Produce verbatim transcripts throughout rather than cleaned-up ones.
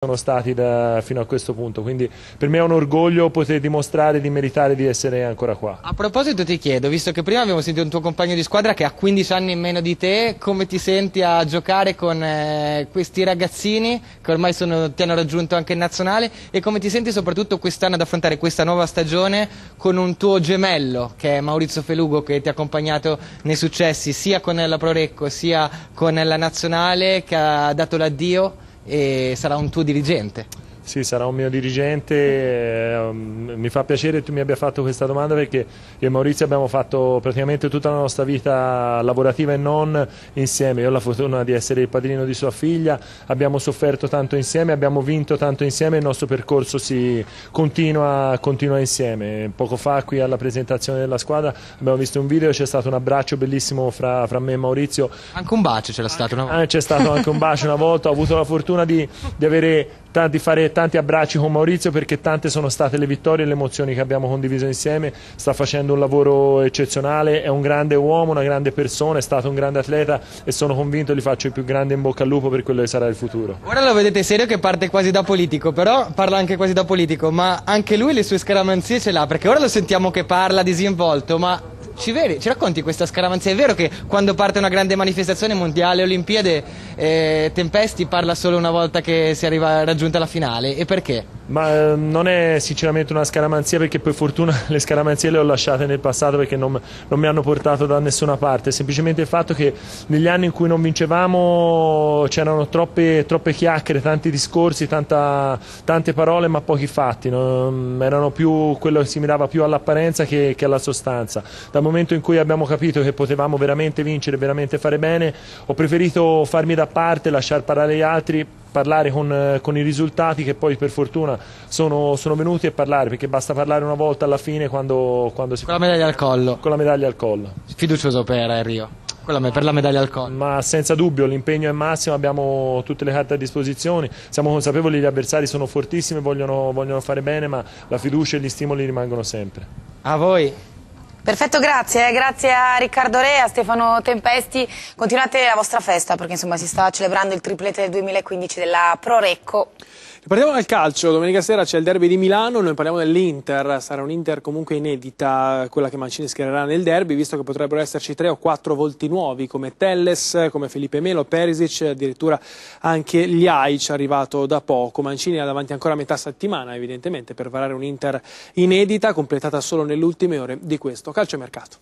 sono stati da, fino a questo punto, quindi per me è un orgoglio poter dimostrare di meritare di essere ancora qua. A proposito ti chiedo, visto che prima abbiamo sentito un tuo compagno di squadra che ha quindici anni in meno di te, come ti senti a giocare con eh, questi ragazzini che ormai sono, ti hanno raggiunto anche in nazionale, e come ti senti soprattutto quest'anno ad affrontare questa nuova stagione con un tuo gemello che è Maurizio Felugo, che ti ha accompagnato nei successi sia con la Prorecco sia con la nazionale, che ha dato l'addio e sarà un tuo dirigente? Sì, sarà un mio dirigente, eh, mi fa piacere che tu mi abbia fatto questa domanda, perché io e Maurizio abbiamo fatto praticamente tutta la nostra vita lavorativa e non insieme. Io ho la fortuna di essere il padrino di sua figlia, abbiamo sofferto tanto insieme, abbiamo vinto tanto insieme, il nostro percorso si continua, continua insieme. Poco fa qui alla presentazione della squadra abbiamo visto un video, c'è stato un abbraccio bellissimo fra, fra me e Maurizio. Anche un bacio c'era stato una volta. Ah, c'è stato anche un bacio una volta, ho avuto la fortuna di, di avere di fare tanti abbracci con Maurizio, perché tante sono state le vittorie e le emozioni che abbiamo condiviso insieme. Sta facendo un lavoro eccezionale, è un grande uomo, una grande persona, è stato un grande atleta e sono convinto, gli faccio il più grande in bocca al lupo per quello che sarà il futuro. Ora lo vedete serio che parte quasi da politico, però parla anche quasi da politico, ma anche lui le sue scaramanzie ce l'ha, perché ora lo sentiamo che parla disinvolto, ma Ci, veri, ci racconti questa scaramanzia? È vero che quando parte una grande manifestazione mondiale, Olimpiade, eh, Tempesti parla solo una volta che si arriva raggiunta la finale, e perché? Ma eh, non è sinceramente una scaramanzia, perché per fortuna le scaramanzie le ho lasciate nel passato, perché non, non mi hanno portato da nessuna parte. È semplicemente il fatto che negli anni in cui non vincevamo c'erano troppe, troppe chiacchiere, tanti discorsi, tanta, tante parole ma pochi fatti, no? Erano più quello che si mirava più all'apparenza che, che alla sostanza. Dal momento in cui abbiamo capito che potevamo veramente vincere, veramente fare bene, ho preferito farmi da parte, lasciar parlare gli altri, parlare con, con i risultati che poi per fortuna sono, sono venuti, e parlare, perché basta parlare una volta alla fine quando, quando si con la medaglia al collo. Con la medaglia al collo. Fiducioso per Rio, per la medaglia al collo. Ma senza dubbio, l'impegno è massimo, abbiamo tutte le carte a disposizione, siamo consapevoli che gli avversari sono fortissimi, vogliono, vogliono fare bene, ma la fiducia e gli stimoli rimangono sempre. A voi. Perfetto, grazie, grazie a Riccardo Re, a Stefano Tempesti. Continuate la vostra festa, perché insomma si sta celebrando il triplete del duemilaquindici della Prorecco. Parliamo del calcio, domenica sera c'è il derby di Milano, noi parliamo dell'Inter, sarà un'Inter comunque inedita quella che Mancini schiererà nel derby, visto che potrebbero esserci tre o quattro volti nuovi come Telles, come Felipe Melo, Perisic, addirittura anche Ljajic arrivato da poco. Mancini ha davanti ancora metà settimana evidentemente per varare un'Inter inedita, completata solo nelle ultime ore di questo calciomercato.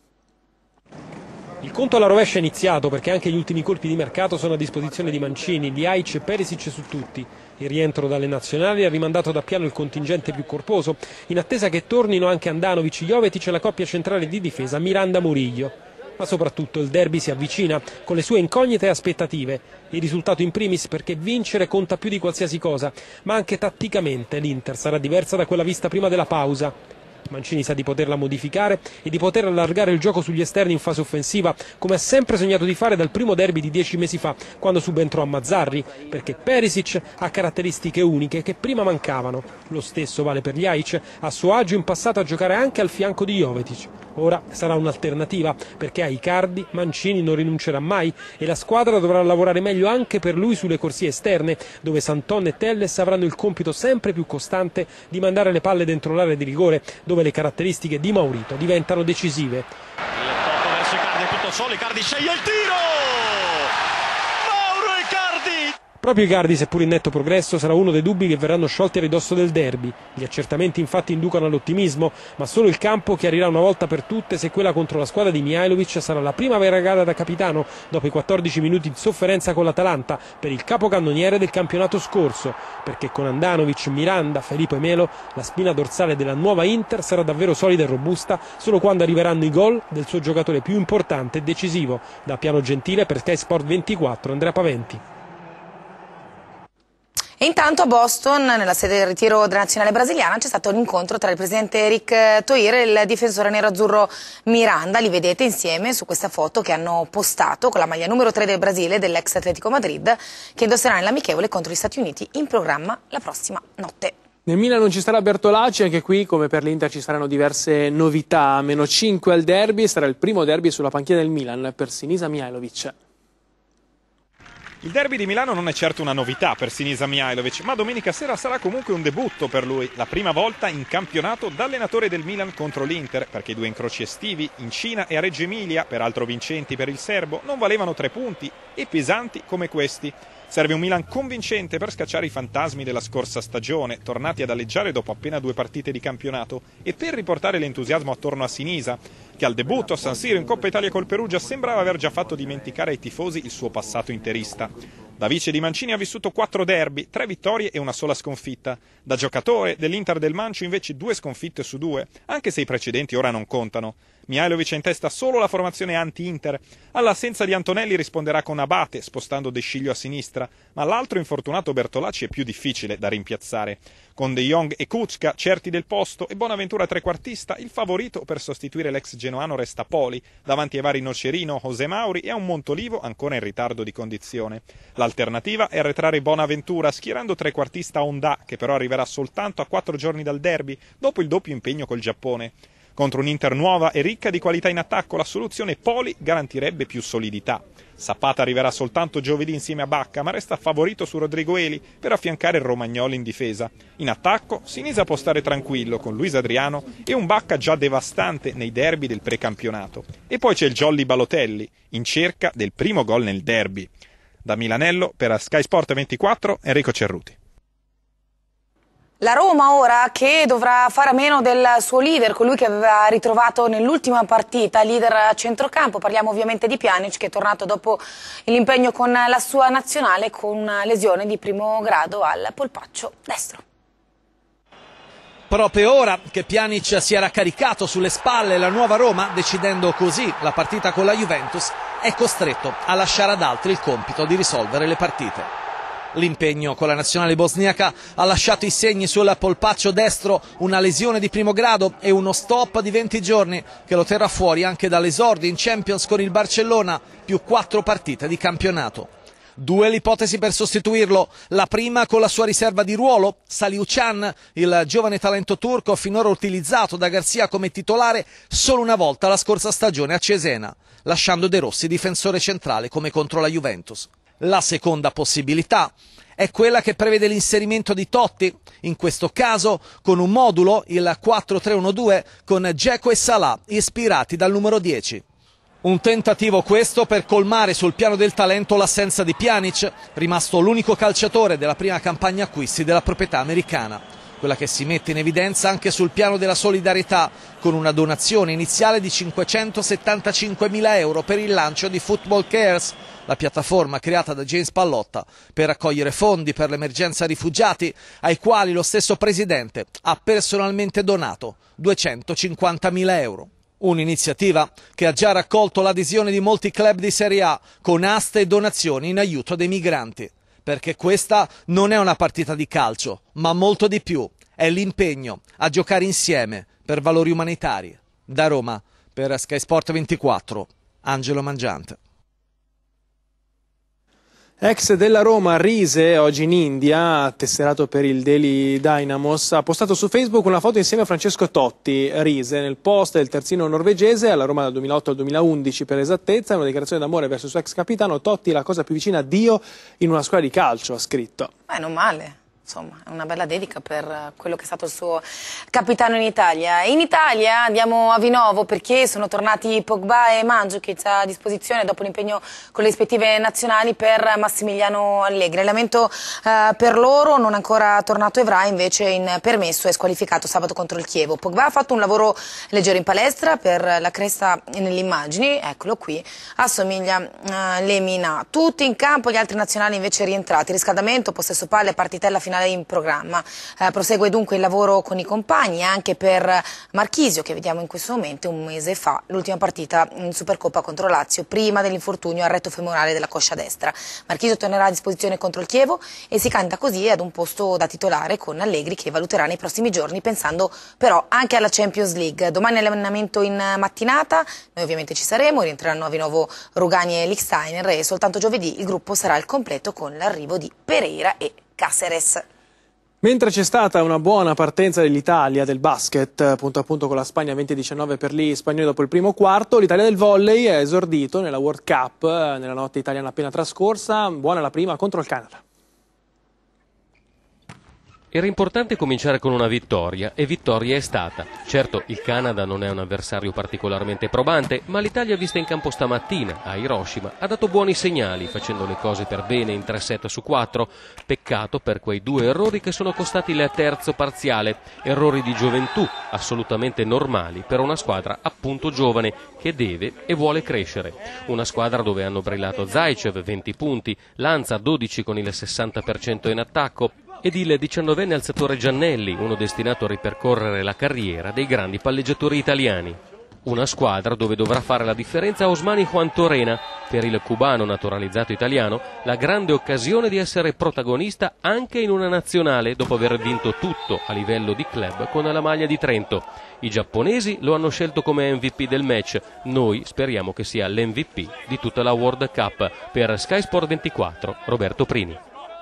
Il conto alla rovescia è iniziato, perché anche gli ultimi colpi di mercato sono a disposizione di Mancini, Ljajic e Perisic su tutti. Il rientro dalle nazionali ha rimandato da piano il contingente più corposo, in attesa che tornino anche Andanovic, Jovetic e la coppia centrale di difesa Miranda-Murillo. Ma soprattutto il derby si avvicina, con le sue incognite e aspettative. Il risultato in primis, perché vincere conta più di qualsiasi cosa, ma anche tatticamente l'Inter sarà diversa da quella vista prima della pausa. Mancini sa di poterla modificare e di poter allargare il gioco sugli esterni in fase offensiva, come ha sempre sognato di fare dal primo derby di dieci mesi fa, quando subentrò a Mazzarri, perché Perisic ha caratteristiche uniche che prima mancavano. Lo stesso vale per Ljajic, a suo agio in passato a giocare anche al fianco di Jovetic. Ora sarà un'alternativa, perché a Icardi Mancini non rinuncerà mai e la squadra dovrà lavorare meglio anche per lui sulle corsie esterne, dove Santon e Telles avranno il compito sempre più costante di mandare le palle dentro l'area di rigore, dove le caratteristiche di Maurito diventano decisive. Il tocco verso Icardi, è tutto solo, Icardi sceglie il tiro! Mauro Icardi! Proprio Icardi, seppur in netto progresso, sarà uno dei dubbi che verranno sciolti a ridosso del derby. Gli accertamenti infatti inducono all'ottimismo, ma solo il campo chiarirà una volta per tutte se quella contro la squadra di Mihajlovic sarà la prima vera gara da capitano dopo i quattordici minuti di sofferenza con l'Atalanta per il capocannoniere del campionato scorso, perché con Andanovic, Miranda, Felipe Melo la spina dorsale della nuova Inter sarà davvero solida e robusta solo quando arriveranno i gol del suo giocatore più importante e decisivo. Da Piano Gentile per Sky Sport ventiquattro, Andrea Paventi. E intanto a Boston, nella sede del ritiro della nazionale brasiliana, c'è stato un incontro tra il presidente Eric Toir e il difensore nero-azzurro Miranda. Li vedete insieme su questa foto che hanno postato con la maglia numero tre del Brasile, dell'ex Atletico Madrid, che indosserà nell'amichevole contro gli Stati Uniti in programma la prossima notte. Nel Milan non ci sarà Bertolacci, anche qui come per l'Inter ci saranno diverse novità. Meno cinque al derby, sarà il primo derby sulla panchina del Milan per Sinisa Mihajlovic. Il derby di Milano non è certo una novità per Sinisa Mihajlovic, ma domenica sera sarà comunque un debutto per lui, la prima volta in campionato da allenatore del Milan contro l'Inter, perché i due incroci estivi in Cina e a Reggio Emilia, peraltro vincenti per il serbo, non valevano tre punti e pesanti come questi. Serve un Milan convincente per scacciare i fantasmi della scorsa stagione, tornati ad alleggiare dopo appena due partite di campionato, e per riportare l'entusiasmo attorno a Sinisa, che al debutto a San Siro in Coppa Italia col Perugia sembrava aver già fatto dimenticare ai tifosi il suo passato interista. Da vice di Mancini ha vissuto quattro derby, tre vittorie e una sola sconfitta. Da giocatore dell'Inter del Mancio invece due sconfitte su due, anche se i precedenti ora non contano. Mihajlovic ha in testa solo la formazione anti-Inter. All'assenza di Antonelli risponderà con Abate, spostando De Sciglio a sinistra, ma l'altro infortunato Bertolacci è più difficile da rimpiazzare. Con De Jong e Kučka certi del posto e Bonaventura trequartista, il favorito per sostituire l'ex genoano resta Poli, davanti ai vari Nocerino, José Mauri e a un Montolivo ancora in ritardo di condizione. L'alternativa è arretrare Bonaventura schierando trequartista Ondà, che però arriverà soltanto a quattro giorni dal derby, dopo il doppio impegno col Giappone. Contro un'Inter nuova e ricca di qualità in attacco, la soluzione Poli garantirebbe più solidità. Zapata arriverà soltanto giovedì insieme a Bacca, ma resta favorito su Rodrigo Eli per affiancare il Romagnoli in difesa. In attacco, Sinisa può stare tranquillo con Luis Adriano e un Bacca già devastante nei derby del precampionato. E poi c'è il Jolly Balotelli, in cerca del primo gol nel derby. Da Milanello, per Sky Sport ventiquattro, Enrico Cerruti. La Roma ora che dovrà fare a meno del suo leader, colui che aveva ritrovato nell'ultima partita, leader a centrocampo. Parliamo ovviamente di Pjanic, che è tornato dopo l'impegno con la sua nazionale con una lesione di primo grado al polpaccio destro. Proprio ora che Pjanic si era caricato sulle spalle la nuova Roma, decidendo così la partita con la Juventus, è costretto a lasciare ad altri il compito di risolvere le partite. L'impegno con la nazionale bosniaca ha lasciato i segni sul polpaccio destro, una lesione di primo grado e uno stop di venti giorni che lo terrà fuori anche dall'esordio in Champions con il Barcellona, più quattro partite di campionato. Due l'ipotesi per sostituirlo, la prima con la sua riserva di ruolo, Salih Uçan, il giovane talento turco finora utilizzato da Garcia come titolare solo una volta la scorsa stagione a Cesena, lasciando De Rossi difensore centrale come contro la Juventus. La seconda possibilità è quella che prevede l'inserimento di Totti, in questo caso con un modulo, il quattro tre uno due, con Dzeko e Salah ispirati dal numero dieci. Un tentativo questo per colmare sul piano del talento l'assenza di Pjanic, rimasto l'unico calciatore della prima campagna acquisti della proprietà americana. Quella che si mette in evidenza anche sul piano della solidarietà, con una donazione iniziale di cinquecentosettantacinquemila euro per il lancio di Football Cares, la piattaforma creata da James Pallotta per raccogliere fondi per l'emergenza rifugiati, ai quali lo stesso presidente ha personalmente donato duecentocinquantamila euro. Un'iniziativa che ha già raccolto l'adesione di molti club di Serie A con aste e donazioni in aiuto dei migranti. Perché questa non è una partita di calcio, ma molto di più. È l'impegno a giocare insieme per valori umanitari. Da Roma, per Sky Sport ventiquattro, Angelo Mangiante. Ex della Roma, Rise, oggi in India, tesserato per il Delhi Dynamos, ha postato su Facebook una foto insieme a Francesco Totti. Rise, nel post del terzino norvegese, alla Roma dal duemilaotto al duemilaundici per esattezza, una dichiarazione d'amore verso il suo ex capitano. Totti è la cosa più vicina a Dio in una squadra di calcio, ha scritto. Beh, non male. Insomma, è una bella dedica per quello che è stato il suo capitano in Italia. In Italia andiamo a Vinovo perché sono tornati Pogba e Mandžukić a disposizione dopo l'impegno con le rispettive nazionali per Massimiliano Allegri. Allenamento eh, per loro, non ancora tornato Evra, invece in permesso è squalificato sabato contro il Chievo. Pogba ha fatto un lavoro leggero in palestra per la cresta nelle immagini, eccolo qui, assomiglia a eh, Lemina. Tutti in campo, gli altri nazionali invece rientrati. Riscaldamento, possesso palle, partitella finale in programma. Eh, prosegue dunque il lavoro con i compagni anche per Marchisio, che vediamo in questo momento. Un mese fa l'ultima partita in Supercoppa contro Lazio prima dell'infortunio al retto femorale della coscia destra. Marchisio tornerà a disposizione contro il Chievo e si candida così ad un posto da titolare con Allegri, che valuterà nei prossimi giorni, pensando però anche alla Champions League. Domani allenamento in mattinata, noi ovviamente ci saremo, rientreranno a Vinovo Rugani e Lichtsteiner e soltanto giovedì il gruppo sarà al completo con l'arrivo di Pereira e Cáceres. Mentre c'è stata una buona partenza dell'Italia del basket, punto a punto con la Spagna venti a diciannove per gli spagnoli dopo il primo quarto, l'Italia del volley è esordito nella World Cup nella notte italiana appena trascorsa, buona la prima contro il Canada. Era importante cominciare con una vittoria, e vittoria è stata. Certo, il Canada non è un avversario particolarmente probante, ma l'Italia vista in campo stamattina, a Hiroshima, ha dato buoni segnali, facendo le cose per bene in tre set su quattro. Peccato per quei due errori che sono costati il terzo parziale, errori di gioventù, assolutamente normali per una squadra appunto giovane, che deve e vuole crescere. Una squadra dove hanno brillato Zaitsev, venti punti, Lanza, dodici con il sessanta per cento in attacco, ed il diciannovenne alzatore Giannelli, uno destinato a ripercorrere la carriera dei grandi palleggiatori italiani. Una squadra dove dovrà fare la differenza Osmani Juan Torena, per il cubano naturalizzato italiano, la grande occasione di essere protagonista anche in una nazionale dopo aver vinto tutto a livello di club con la maglia di Trento. I giapponesi lo hanno scelto come M V P del match, noi speriamo che sia l'M V P di tutta la World Cup. Per Sky Sport ventiquattro, Roberto Prini.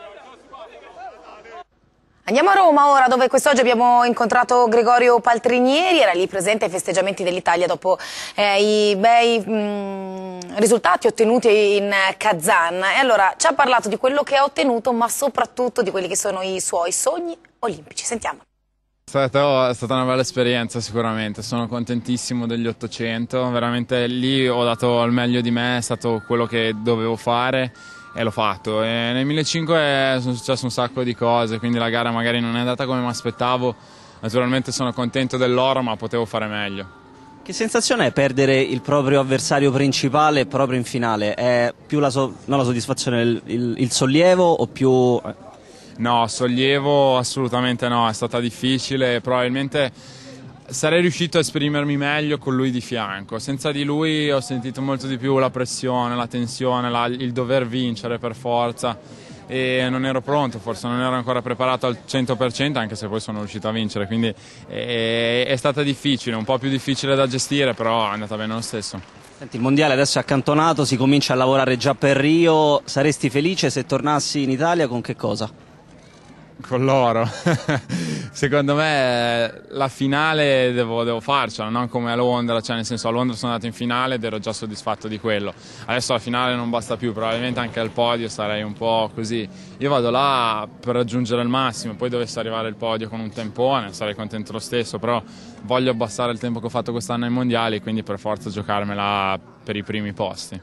Andiamo a Roma ora, dove quest'oggi abbiamo incontrato Gregorio Paltrinieri, era lì presente ai festeggiamenti dell'Italia dopo eh, i bei mh, risultati ottenuti in Kazan. E allora ci ha parlato di quello che ha ottenuto, ma soprattutto di quelli che sono i suoi sogni olimpici. Sentiamo. È stata, è stata una bella esperienza sicuramente, sono contentissimo degli ottocento, veramente lì ho dato il meglio di me, è stato quello che dovevo fare. E l'ho fatto, e nel millecinquecento sono successe un sacco di cose, quindi la gara magari non è andata come mi aspettavo. Naturalmente sono contento dell'oro, ma potevo fare meglio. Che sensazione è perdere il proprio avversario principale proprio in finale? È più la, so non la soddisfazione, il, il, il sollievo o più... No, sollievo assolutamente no, è stata difficile, probabilmente sarei riuscito a esprimermi meglio con lui di fianco. Senza di lui ho sentito molto di più la pressione, la tensione, la, il dover vincere per forza, e non ero pronto, forse non ero ancora preparato al cento per cento, anche se poi sono riuscito a vincere, quindi è, è stata difficile, un po' più difficile da gestire, però è andata bene lo stesso. Senti, il mondiale adesso è accantonato, si comincia a lavorare già per Rio, saresti felice se tornassi in Italia con che cosa? Con l'oro. Secondo me la finale devo, devo farcela, non come a Londra, cioè nel senso a Londra sono andato in finale ed ero già soddisfatto di quello. Adesso la finale non basta più, probabilmente anche al podio sarei un po' così. Io vado là per raggiungere il massimo, poi dovesse arrivare il podio con un tempone sarei contento lo stesso, però voglio abbassare il tempo che ho fatto quest'anno ai mondiali, quindi per forza giocarmela per i primi posti.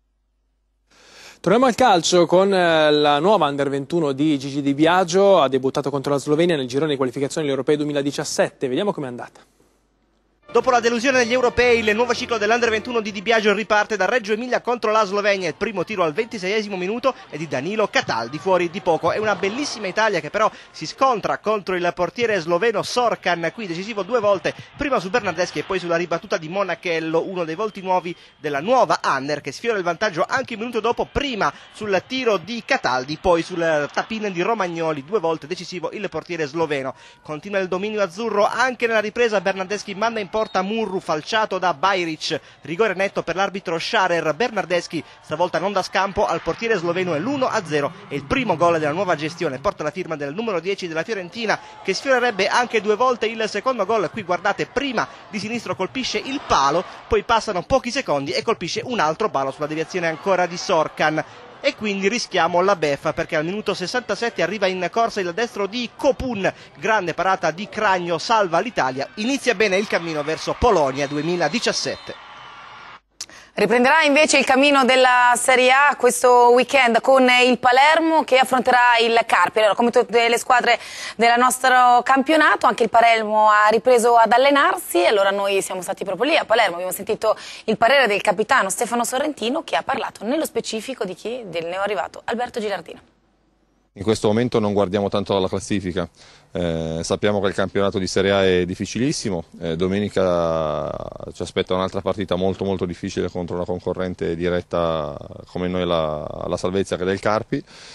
Torniamo al calcio con la nuova under ventuno di Gigi Di Biagio, ha debuttato contro la Slovenia nel girone di qualificazione agli Europei duemiladiciassette, vediamo com'è andata. Dopo la delusione degli europei, il nuovo ciclo dell'Under ventuno di Di Biagio riparte da Reggio Emilia contro la Slovenia. Il primo tiro al ventiseiesimo minuto è di Danilo Cataldi, fuori di poco. È una bellissima Italia che però si scontra contro il portiere sloveno Sorkan, qui decisivo due volte, prima su Bernardeschi e poi sulla ribattuta di Monachello, uno dei volti nuovi della nuova Under, che sfiora il vantaggio anche un minuto dopo, prima sul tiro di Cataldi, poi sul tapin di Romagnoli, due volte decisivo il portiere sloveno. Continua il dominio azzurro anche nella ripresa, Bernardeschi manda in porta Murru, falciato da Bajric, rigore netto per l'arbitro Scharer. Bernardeschi stavolta non dà scampo al portiere sloveno, è l'uno a zero e il primo gol della nuova gestione porta la firma del numero dieci della Fiorentina, che sfiorerebbe anche due volte il secondo gol. Qui guardate, prima di sinistro colpisce il palo, poi passano pochi secondi e colpisce un altro palo sulla deviazione ancora di Sorkan. E quindi rischiamo la beffa, perché al minuto sessantasette arriva in corsa il destro di Kopun, grande parata di Cragno, salva l'Italia, inizia bene il cammino verso Polonia duemiladiciassette. Riprenderà invece il cammino della Serie A questo weekend con il Palermo che affronterà il Carpi. Allora, come tutte le squadre del nostro campionato, anche il Palermo ha ripreso ad allenarsi. Allora noi siamo stati proprio lì a Palermo, abbiamo sentito il parere del capitano Stefano Sorrentino, che ha parlato nello specifico di chi? Del neoarrivato Alberto Gilardino. In questo momento non guardiamo tanto alla classifica, eh, sappiamo che il campionato di Serie A è difficilissimo, eh, domenica ci aspetta un'altra partita molto molto difficile contro una concorrente diretta come noi la, la Salvezia, che è del Carpi.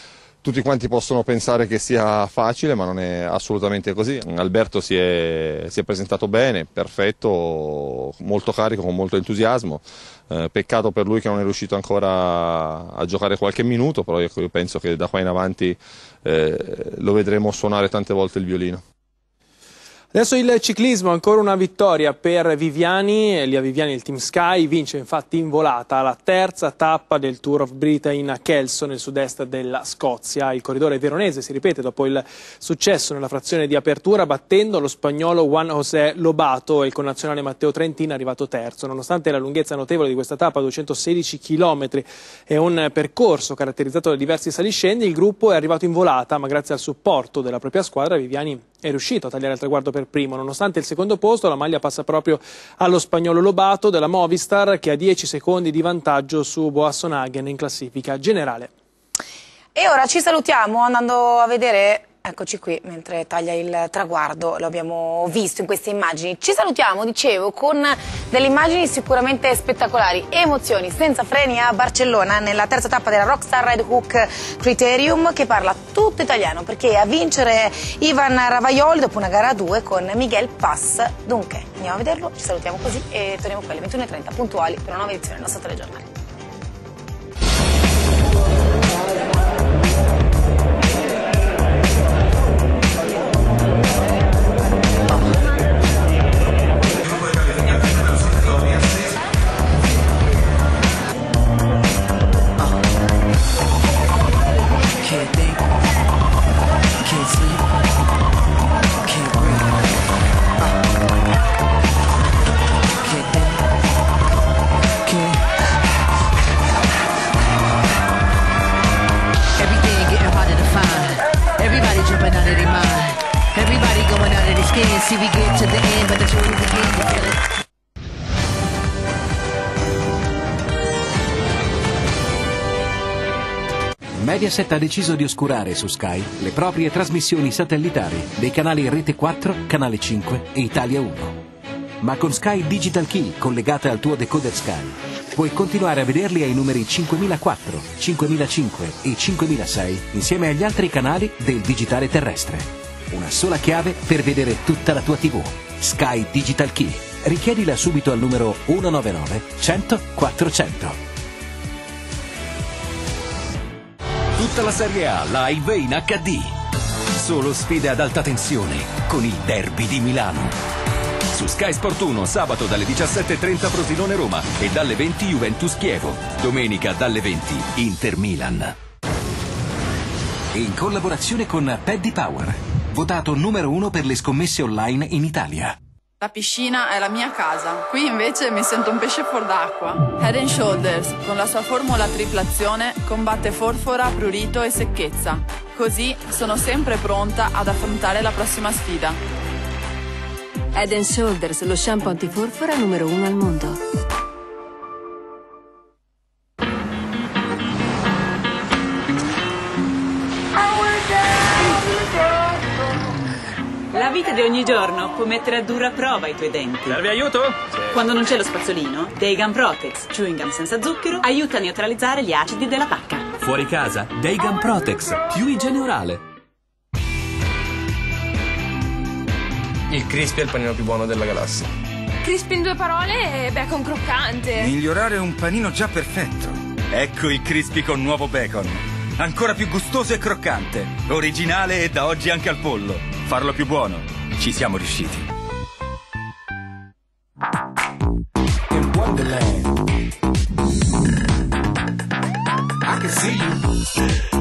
tutti quanti possono pensare che sia facile, ma non è assolutamente così. Alberto si è, si è presentato bene, perfetto, molto carico, con molto entusiasmo. Eh, peccato per lui che non è riuscito ancora a giocare qualche minuto, però ecco, io penso che da qua in avanti eh, lo vedremo suonare tante volte il violino. Adesso il ciclismo, ancora una vittoria per Viviani, Elia Viviani, il Team Sky, vince infatti in volata la terza tappa del Tour of Britain a Kelso nel sud-est della Scozia. Il corridore veronese si ripete dopo il successo nella frazione di apertura battendo lo spagnolo Juan José Lobato e il connazionale Matteo Trentin arrivato terzo. Nonostante la lunghezza notevole di questa tappa, duecentosedici chilometri, e un percorso caratterizzato da diversi saliscendi, il gruppo è arrivato in volata, ma grazie al supporto della propria squadra Viviani è riuscito a tagliare il traguardo per primo. Nonostante il secondo posto, la maglia passa proprio allo spagnolo Lobato della Movistar, che ha dieci secondi di vantaggio su Boasson-Hagen in classifica generale. E ora ci salutiamo andando a vedere, eccoci qui, mentre taglia il traguardo, lo abbiamo visto in queste immagini. Ci salutiamo, dicevo, con delle immagini sicuramente spettacolari, emozioni senza freni a Barcellona nella terza tappa della Rockstar Red Hook Criterium, che parla tutto italiano, perché a vincere Ivan Ravaiol dopo una gara a due con Miguel Pass. Dunque, andiamo a vederlo, ci salutiamo così e torniamo qui alle ventuno e trenta puntuali per una nuova edizione del nostro telegiornale. See we get to the end, but the truth again. Mediaset ha deciso di oscurare su Sky le proprie trasmissioni satellitari dei canali Rete quattro, Canale cinque e Italia uno. Ma con Sky Digital Key collegata al tuo decoder Sky puoi continuare a vederli ai numeri cinquemilaquattro, cinquemilacinque e cinquemilasei insieme agli altri canali del digitale terrestre. Una sola chiave per vedere tutta la tua tivù. Sky Digital Key. Richiedila subito al numero uno nove nove cento quattrocento. Tutta la Serie A live in acca di. Solo sfide ad alta tensione con il derby di Milano. Su Sky Sport uno sabato dalle diciassette e trenta Frosinone-Roma e dalle venti Juventus-Chievo. Domenica dalle venti Inter-Milan. In collaborazione con Paddy Power, votato numero uno per le scommesse online in Italia. La piscina è la mia casa, qui invece mi sento un pesce fuor d'acqua. Head and Shoulders, con la sua formula triplazione, combatte forfora, prurito e secchezza. Così sono sempre pronta ad affrontare la prossima sfida. Head and Shoulders, lo shampoo antiforfora numero uno al mondo. La vita di ogni giorno può mettere a dura prova i tuoi denti. Serve aiuto? Sì. Quando non c'è lo spazzolino, dei Gum Protex, chewing gum senza zucchero, aiuta a neutralizzare gli acidi della pacca. Fuori casa, dei Gum Protex, più igiene orale. Il Crispy è il panino più buono della galassia. Crispy in due parole e bacon croccante. Migliorare un panino già perfetto. Ecco il Crispy con nuovo bacon. Ancora più gustoso e croccante. Originale e da oggi anche al pollo. Farlo più buono. Ci siamo riusciti. In Wonderland, I can see you.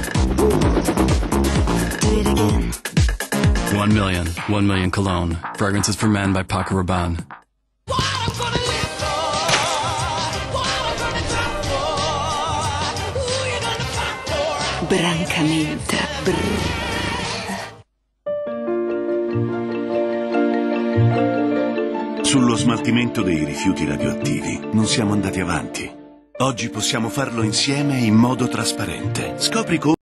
Do it again. One million, one million cologne. Fragrances for men by Paco Rabanne. Brancamente. Brrr. Sullo smaltimento dei rifiuti radioattivi non siamo andati avanti. Oggi possiamo farlo insieme in modo trasparente. Scopri come